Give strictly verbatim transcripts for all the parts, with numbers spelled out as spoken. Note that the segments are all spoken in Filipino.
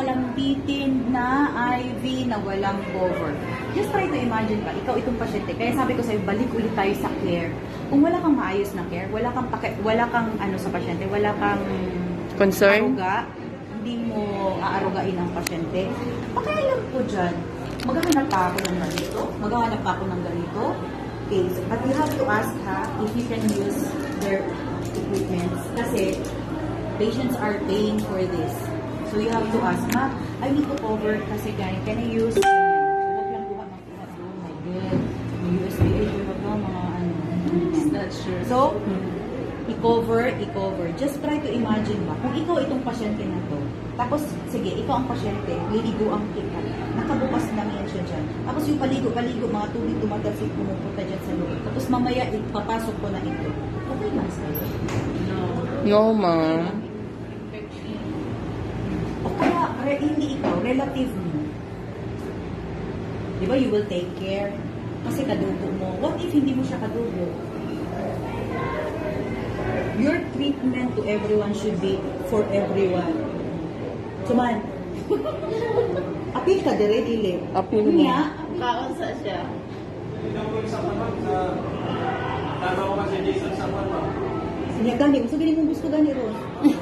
malambitin na I V na walang cover. Just try to imagine ka, ikaw itong pasyente. Kaya sabi ko sa'yo, balik ulit tayo sa care. Kung wala kang maayos na care, wala kang, wala kang ano sa pasyente, wala kang concern, aruga, hindi mo aarugain ang pasyente. Pakialam ko dyan, maghahanap pa ako ng ganito, maghahanap pa ako ng ganito. Okay, but you have to ask ha, if you can use their equipments. Kasi, patients are paying for this. So you have to ask, ma, I need to cover kasi ganyan, can I use ganyan? Huwag lang buka ng buka. Oh my God. May U S B A, huwag lang mga ano. That's true. So, i-cover, i-cover. Just try to imagine ba, kung ikaw itong pasyente na to, tapos, sige, ikaw ang pasyente, liligo ang kita, nakabukas lang yan siya dyan. Tapos yung paligo-paligo, mga tubig tumatasik, pumupunta dyan sa loob. Tapos mamaya, ipapasok ko na ito. Okay lang sa'yo? No. No, ma. O kaya, re, hindi ikaw, relative mo. Di ba, you will take care. Kasi kadugo mo. What if hindi mo siya kadugo? Your treatment to everyone should be for everyone. Suman. Apil ka, dire, dili. Apil mo. Niya, kaunsa siya. Sinya gani, gusto gani mong gusto gani ron.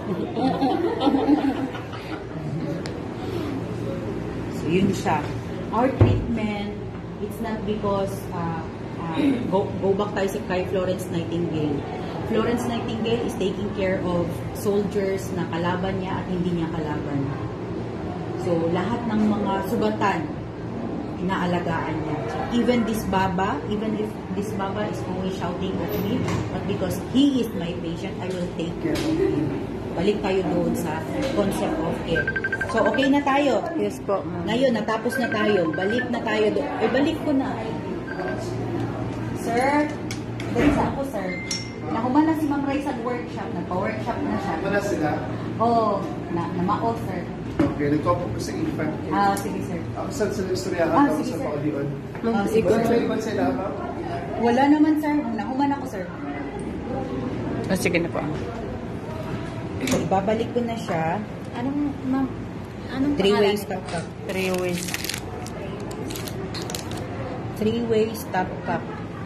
So yun siya. Our treatment, it's not because uh, uh, go, go back tayo sa kay Florence Nightingale. Florence Nightingale is taking care of soldiers na kalaban niya at hindi niya kalaban. So lahat ng mga sugatan, inaalagaan niya. So, even this baba, even if this baba is always shouting at me, but because he is my patient, I will take care of him. Balik tayo doon sa concept of care. So, okay na tayo. Yes po. Ngayon, natapos na tayo. Balik na tayo doon. Ay, balik ko na. Sir, dali sa ako, sir. Nakuman na si Ma'am Ray sa workshop. Nagpa-workshop na siya. Wala sila? Oo. Na, namao, sir. Okay, nagkopo ko sa infant care. Ah, sige, sir. Ako saan sila istoryahan Ah, ako sige, sa sir. Paulion. Ah, sige, Wala sir. naman sila, ma'am? Wala naman, sir. Nakuman ako, sir. Ah, sige na po. So, ibabalik ko na siya. Anong, ma'am? Anong Three pangalan ways nito? top cup. Three ways. Three ways top cup.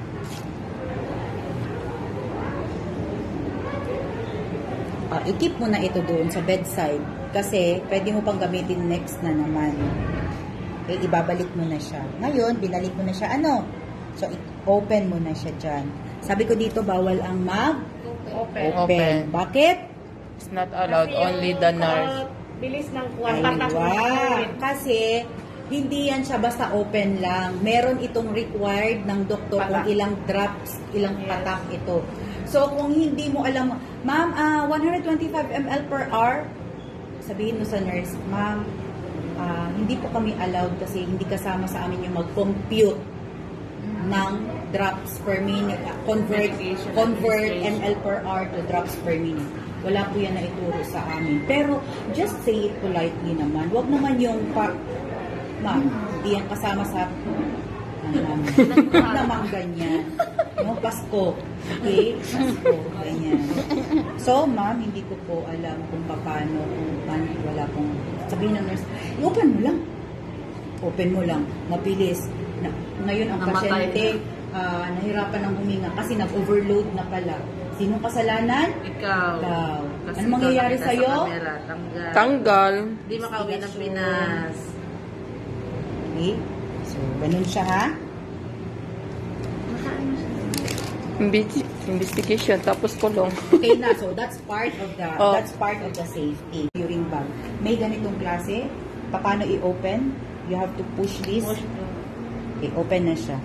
Uh, i-keep mo na ito doon sa bedside kasi pwede mo pang gamitin next na naman. Okay, ibabalik mo na siya. Ngayon, binalik mo na siya. Ano? So, open mo na siya dyan. Sabi ko dito, bawal ang mag-open. Open. Bakit? It's not allowed. Only the nurse. Bilis ng kuwan. Ay, Patas mo wow. Kasi, hindi yan siya basta open lang. Meron itong required ng doktor kung Patak. ilang drops, ilang Yes. patak ito. So, kung hindi mo alam, ma'am, uh, one hundred twenty-five milliliters per hour, sabihin mo sa nurse, ma'am, uh, hindi po kami allowed kasi hindi kasama sa amin yung mag-compute ng drops per minute, uh, convert, Medication, convert administration. ml per hour to drops per minute. Wala po yan na ituro sa amin. Pero, just say it politely naman. Huwag naman yung, pa, ma'am, hindi yan kasama sa, ano namin. Huwag naman ganyan. No, Pasko. Okay? Pasko. Ganyan. So, ma'am, hindi ko po alam kung paano, kung paano, wala pong, sabihin ng nurse, open mo lang. Open mo lang. Mabilis. Na, ngayon, ang Namatay pasyente, uh, nahirapan ng huminga kasi nag-overload na pala. Sinong kasalanan? Ikaw. Ikaw. Kasi Ano mangyayari ikaw sa'yo? nakita sa camera, Tanggal. Tanggal. Hindi makauwi ng Pinas. Okay? So, ganun siya, ha? Investi- Investigation. Tapos kulong. Okay na, so that's part of the Oh. that's part of the safety during bag. May ganitong klase, paano i-open? You have to push this. Push to. Okay, open na siya.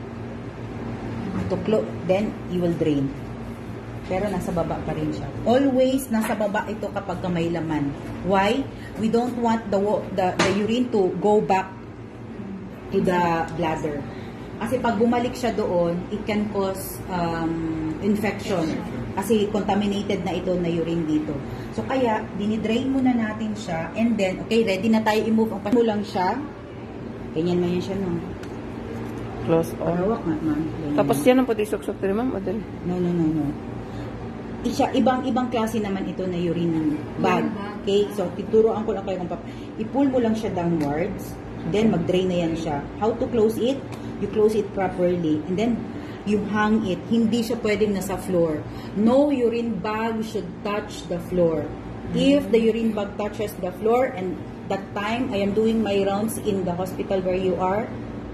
To close, then you will drain. Pero nasa baba pa rin siya. Always nasa baba ito kapag may laman. Why? We don't want the the, the urine to go back to the bladder. Kasi pag bumalik siya doon, it can cause um, infection. Kasi contaminated na ito na urine dito. So kaya, dinidrain muna natin siya. And then, okay, ready na tayo i-move. Ang pano lang siya. Ganyan man yan siya, no? Close on. Parawak nga, ma'am. Ganyan. Tapos yan ang pati suksok rin, ma'am. Madali. No, no, no, no. Isya, ibang-ibang klase naman ito na urine bag. Okay, so tuturuan ko lang kayo kung pa- i-pull mo lang siya downwards, then mag-drain na yan siya. How to close it? You close it properly, and then you hang it. Hindi siya pwedeng nasa floor. No urine bag should touch the floor. If the urine bag touches the floor, and that time I am doing my rounds in the hospital where you are,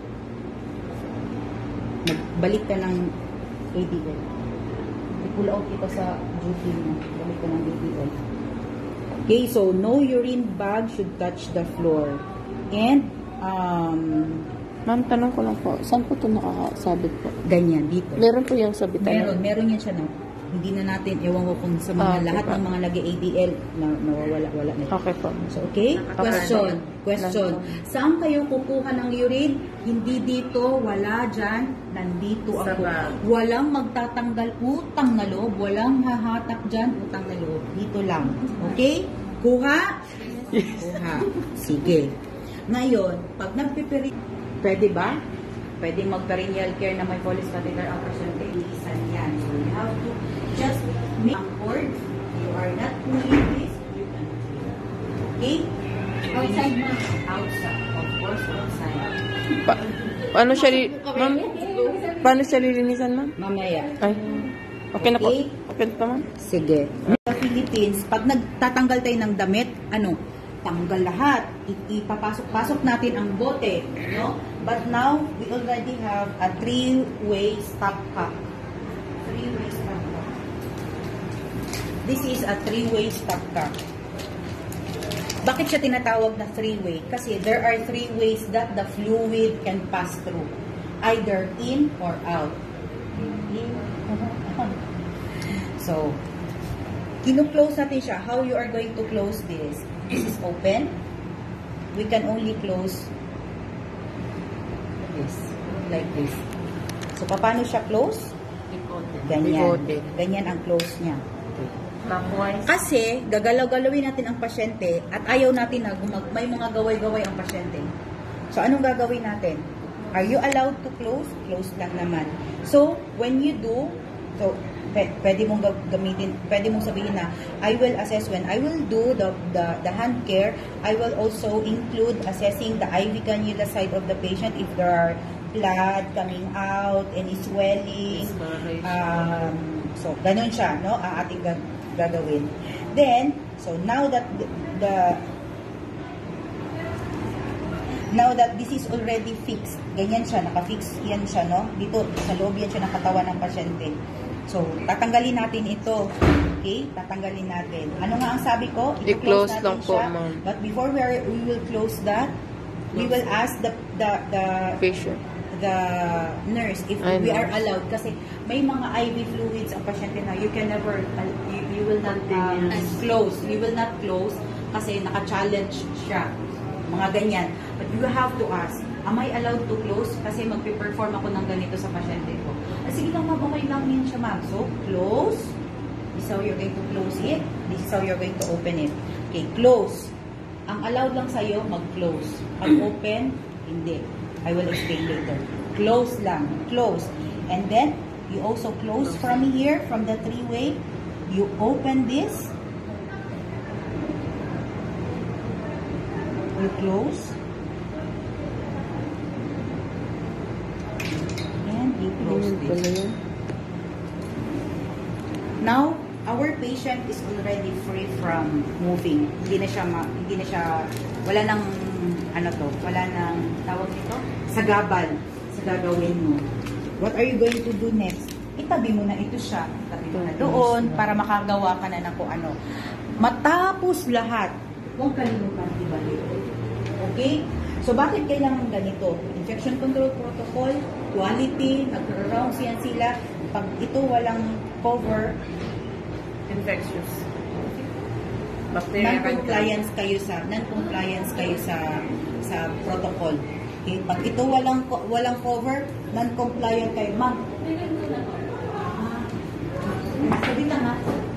balik ka ng A D L. I-pull out kita sa duty mo. Balik ka ng A D L. Okay, so no urine bag should touch the floor. And, um, Ma'am, tanong ko lang po, saan po ito nakakasabit po? ganyan, dito. Meron po yung sabitan. Meron, meron yan siya na. Hindi na natin, ewan ko kung sa mga Ah, okay lahat pa. ng mga nag-A D L na nawawala, wala na. Okay po. So, okay? Question. Okay. Question. Saan kayo kukuha ng urine? Hindi dito, wala dyan, nandito Sa ako. bag. Walang magtatanggal utang na loob, walang hahatak dyan utang na loob. Dito lang. Okay? Kuha? Kuha. Sige. Ngayon, pag nagpipiri, pwede ba? Pwede mag-perineal care na may Foley's catheter ultrasound. Iisan yan. So, you have to just make ang cord. You are not pulling this. You can pull. Okay? Outside mo. Outside. Of course, outside. Pa paano siya, li- ma'am? Paano siya lilinisan, ma'am? Mamaya. Ay, okay na po. Okay. Okay na po, ma'am? Sige. Sa Philippines, pag nagtatanggal tayo ng damit, ano? Tanggal lahat. I- Ipapasok-pasok natin ang bote. No? But now, we already have a three-way stop cock. Three-way stop cock. This is a three-way stop cock. Bakit siya tinatawag na three-way? Kasi there are three ways that the fluid can pass through. Either in or out. In. So, kinu-close natin siya. How you are going to close this? This is open. We can only close this. Like this. So, paano siya close? Ganyan. Bigote. Ganyan ang close niya. Clockwise. Kasi, gagalaw-galawin natin ang pasyente at ayaw natin na gumag may mga gaway-gaway ang pasyente. So, anong gagawin natin? Are you allowed to close? Close lang naman. So, when you do, so, pwede mong gamitin, pwede mong sabihin na, I will assess when I will do the, the, the hand care, I will also include assessing the I V cannula side of the patient if there are blood coming out, any swelling. Um, so, ganun siya, no? Ang ating gag gagawin. Then, so now that the, the now that this is already fixed, ganyan siya, naka-fix yan siya, no? Dito, sa loob yan siya ng katawan ng pasyente. So, tatanggalin natin ito. Okay? Tatanggalin natin. Ano nga ang sabi ko? I-close natin lang po, siya. ma'am. But before we, are, we will close that, we will ask the the the Patient. the nurse if Ay, we nurse. are allowed kasi may mga I V fluids ang pasyente na you can never uh, you, you will not um, close you will not close kasi naka-challenge siya mga ganyan, but you have to ask, am I allowed to close kasi magpe-perform ako ng ganito sa pasyente ko. Ah, sige lang ma'am, okay lang yun siya ma'am. So close, this is how you're going to close it, this is how you're going to open it. Okay, close. Ang allowed lang sa'yo, mag-close. Pag open, hindi. I will explain later. Close lang. Close. And then, you also close from here, from the three-way. You open this. You close. And you close this. Now, our patient is already free from moving. Hindi na siya, ma, hindi na siya, wala nang, ano to, wala nang, tawag nito, sagabal sa gagawin mo. What are you going to do next? Itabi mo na ito siya. Itabi mo na doon para makagawa ka na ng kung ano. Matapos lahat, huwag kalimutan ibalik. Okay? So, bakit kailangan ganito? Infection control protocol, quality, nag-rounds yan sila. Pag ito walang cover, Infectious. Bacteria non-compliance kayo sa non-compliance kayo sa sa protocol. Okay? Pag ito walang co- walang cover, non-compliant kayo. Ma'am. Ah, sabi lang ha.